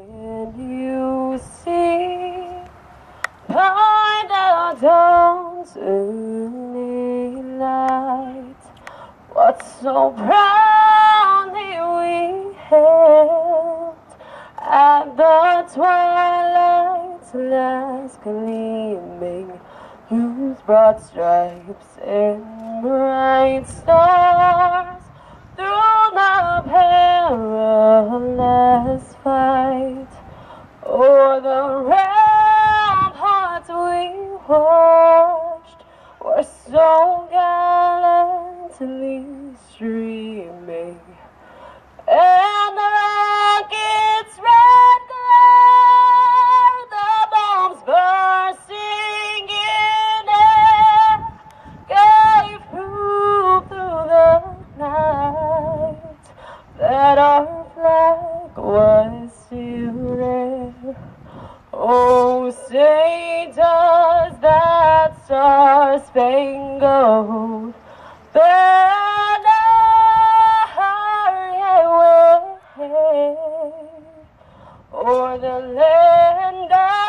Can you see by the dawn's early light what so proudly we hailed at the twilight's last gleaming, whose broad stripes and bright stars through the perilous fight o'er the ramparts we watched were so gallantly streaming, and the rocket's red glare, the bombs bursting in air, gave proof through the night that our flag was still there. Oh, say does that star-spangled banner yet wave o'er the land of